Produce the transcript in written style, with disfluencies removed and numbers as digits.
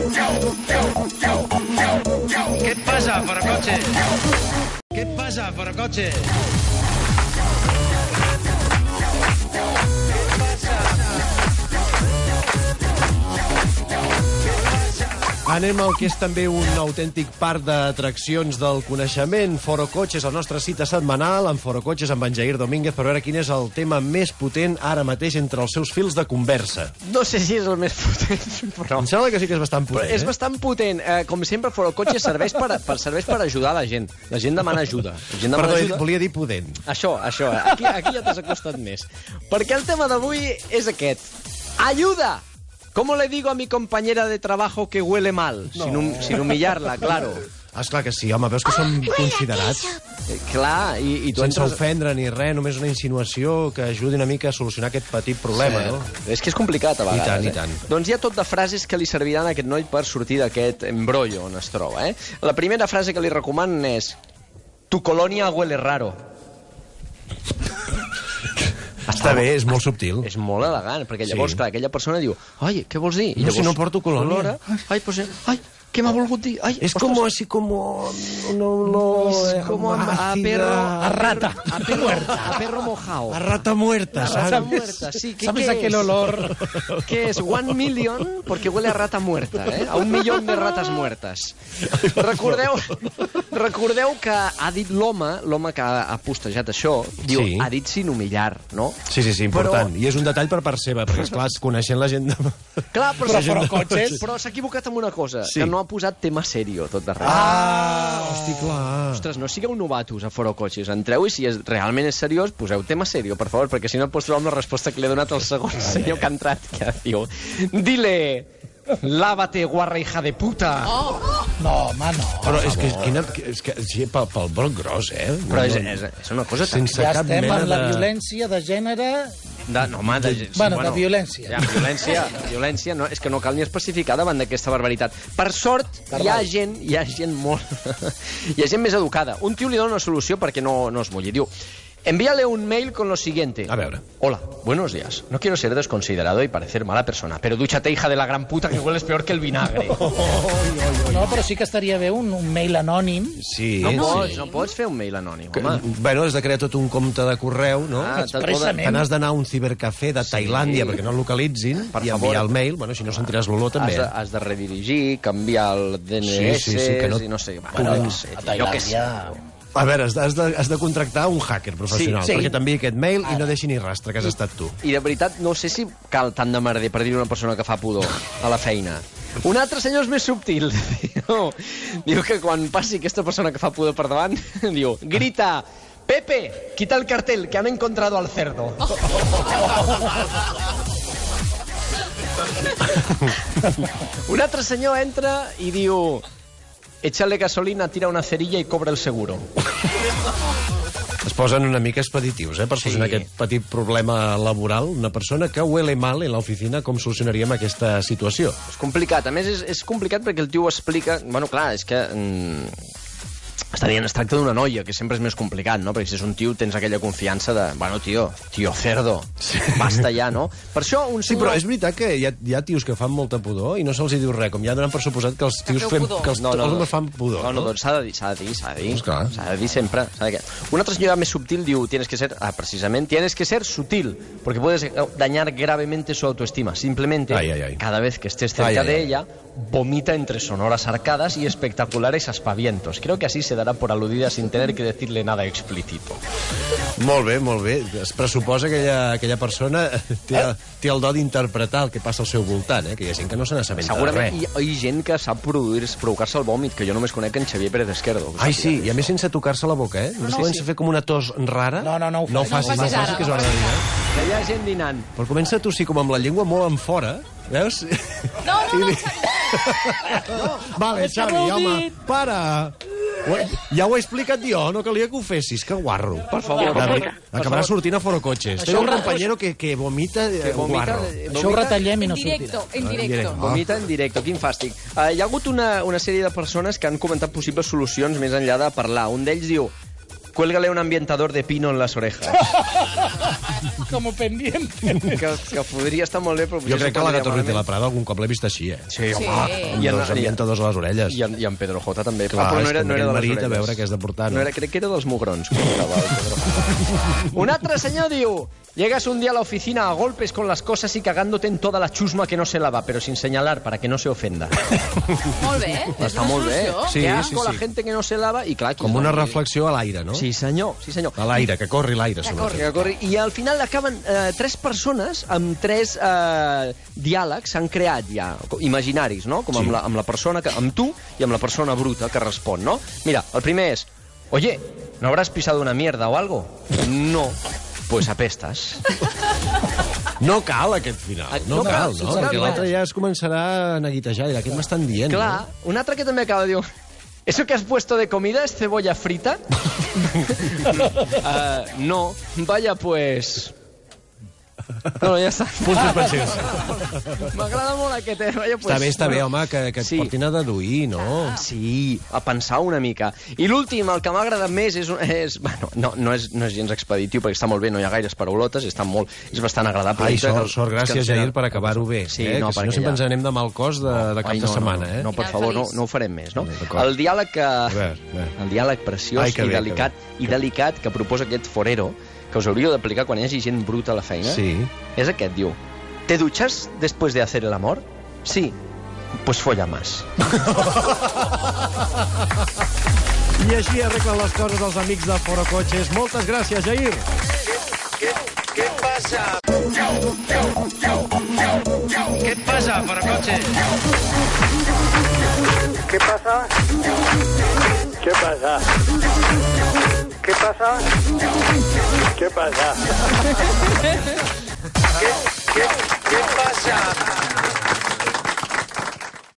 ¿Qué pasa, Forocoche? ¿Qué pasa, Forocoche? Anem al que és també un autèntic parc d'atraccions del coneixement. Forocoches, la nostra cita setmanal amb Forocoches, amb en Jair Domínguez, per veure quin és el tema més potent ara mateix entre els seus fils de conversa. No sé si és el més potent, però... Em sembla que sí que és bastant potent, És bastant potent. Com sempre, Forocoches serveix per ajudar la gent. La gent demana ajuda. Perdó, volia dir potent. Això. Aquí ja t'has acostat més. Perquè el tema d'avui és aquest. Ajuda! ¿Cómo le digo a mi compañera de trabajo que huele mal? No. Sin humillarla, claro. Esclar que sí, home, veus que som considerats. Clar, i tu sense ofendre ni res, només una insinuació que ajudi una mica a solucionar aquest petit problema, no? És que és complicat, a vegades. I tant. Doncs hi ha tot de frases que li serviran a aquest noi per sortir d'aquest embrollo on es troba, eh? La primera frase que li recomanen és «Tu colònia huele raro». Està bé, és molt subtil. És molt elegant, perquè llavors, clar, aquella persona diu «Ai, què vols dir?» I no, llavors, si no porto colònia. Ai, pues, què m'ha volgut dir? Ai, és com así como un olor a perro, a rata. A perro mojado. A rata muerta, ¿sabes? A rata muerta, sí. ¿Sabes aquel olor? ¿Qué es? 1 million, porque huele a rata muerta, eh? A 1 milió de rates muertes. Recordeu que ha dit l'home que ha postejat això, diu, ha dit sin humillar, no? Sí, important. I és un detall per part seva, perquè, esclar, coneixent la gent... Clar, però s'ha equivocat amb una cosa, que no ha posat tema serio tot darrere. Hosti, clar. Ostres, no sigueu novatos a Forocoches. Entreu i si realment és seriós, poseu tema serio, per favor, perquè si no et pots trobar amb la resposta que li ha donat el segon senyor que ha entrat, que diu... Dile... Lávate, guarra, hija de puta. No, home, no. Però és que sí, pel brot gros, eh? Però és una cosa... Sense ja cap estem mena en la violència de gènere... de violència. Ja, violència, no, és que no cal ni especificar davant d'aquesta barbaritat. Per sort, hi ha gent molt... hi ha gent més educada. Un tio li dona una solució perquè no es mulli. Diu... Envíale un mail con lo siguiente. A veure. Hola, buenos días. No quiero ser desconsiderado y parecer mala persona, pero dúchate, hija de la gran puta, que hueles peor que el vinagre. No, però sí que estaria bé un mail anònim. Sí. No pots fer un mail anònim, home. Bueno, has de crear tot un compte de correu, no? Expressament. Te n'has d'anar a un cibercafè de Tailàndia perquè no el localitzin i enviar el mail. Bueno, si no sentiràs l'olor, també. Has de redirigir, canviar el DNS i no sé. Bueno, a Tailàndia... A veure, has de contractar un hacker professional perquè t'enviï aquest mail i no deixi ni rastre que has estat tu. I de veritat, no sé si cal tant de merder per dir una persona que fa pudor a la feina. Un altre senyor és més subtil. Diu que quan passi aquesta persona que fa pudor per davant, diu, grita, Pepe, quita el cartel, que han encontrado al cerdo. Un altre senyor entra i diu... Échale gasolina, tira una cerilla i cobra el seguro. Es posen una mica expeditius, per solucionar aquest petit problema laboral. Una persona que huele mal en l'oficina, com solucionaríem aquesta situació? És complicat. A més, és complicat perquè el tio ho explica... Bueno, clar, és que... Està dient, es tracta d'una noia, que sempre és més complicat, no? Perquè si és un tio tens aquella confiança de... Bueno, tio cerdo, basta ja, no? Per això un senyor... Sí, però és veritat que hi ha tios que fan molta pudor i no se'ls diu res, com ja donen per suposat que els tios que els homes fan pudor. No, doncs s'ha de dir. S'ha de dir sempre. Un altre senyor més subtil diu, tienes que ser sutil, porque puedes dañar gravemente su autoestima. Simplemente, cada vez que estés cerca de ella, vomita entre sonoras arcadas y espectaculares aspavientos. Creo que así se dará por aludida sin tener que decirle nada explícito. Molt bé. Es pressuposa que aquella persona té el do d'interpretar el que passa al seu voltant, que hi ha gent que no se n'assabenta de res. Segurament hi ha gent que sap provocar-se el vòmit, que jo només conec en Xavier Pérez Esquerdo. Ai, sí, i a més sense tocar-se la boca, No comença a fer com una tos rara. No ho facis ara, que és hora de dinar. Que hi ha gent dinant. Però comença a tossir com amb la llengua molt enfora, veus? No. Vale, Xavi, home, para! Ja ho he explicat jo, no calia que ho fessis, que guarro. Per favor. Acabarà sortint a Forocoches. Té un compañero que vomita guarro. Això ho retallem i no sortirà. En directo. Vomita en directo, quin fàstic. Hi ha hagut una sèrie de persones que han comentat possibles solucions més enllà de parlar. Un d'ells diu, cuélgale un ambientador de pino en las orejas. Como pendiente. Que podria estar molt bé, però... Jo crec que la Gatorreta de la Prada algun cop l'he vist així, Sí, home. Amb els ambientadors a les orelles. I en Pedro J també. Clar, però no era de les orelles. A veure què has de portar, no? Crec que era dels mugrons. Que portava el Pedro J. Un altre senyor diu... Llegas un día a la oficina a golpes con las cosas y cagándote en toda la chusma que no se lava, pero sin señalar, para que no se ofenda. Molt bé, Està molt bé. Sí, Qué asco la gente que no se lava i clar... Com una reflexió a l'aire, no? Sí, senyor. A l'aire, que corri l'aire, sobretot. Que corri. I al final acaben 3 persones amb 3 diàlegs s'han creat ja, imaginaris, no? Com amb la persona, amb tu i amb la persona bruta que respon, no? Mira, el primer és: oye, ¿no habrás pisado una mierda o algo? No. Pues apestas. No cal aquest final, no cal, no? Perquè l'altre ja es començarà a neguitejar, dirà, què m'estan dient? Clar, un altre que també acaba, diu... ¿Eso que has puesto de comida es cebolla frita? No, vaya pues... No, ja està. Punts suspensius. M'agrada molt aquest, vaya pues... Està bé, home, que et portin a deduir, no? Sí, a pensar una mica. I l'últim, el que m'ha agradat més, bueno, no és gens expeditiu, perquè està molt bé, no hi ha gaires paraulotes, és bastant agradable. Ai, sort, gràcies, Jair, per acabar-ho bé. Sí, que si no sempre ens anem de mal cos de cap de setmana, eh? No, per favor, no ho farem més, no? El diàleg preciós i delicat que proposa aquest forero, que us hauríeu d'aplicar quan hi hagi gent bruta a la feina, és aquest, diu: ¿te duchas después de hacer el amor? Sí, pues folla más. I així arreglen les coses els amics de Forocoches. Moltes gràcies, Jair. ¿Qué pasa? ¿Qué pasa, Forocoches? ¿Qué pasa? ¿Qué pasa? ¿Qué pasa? ¿Qué pasa? ¿Qué pasa?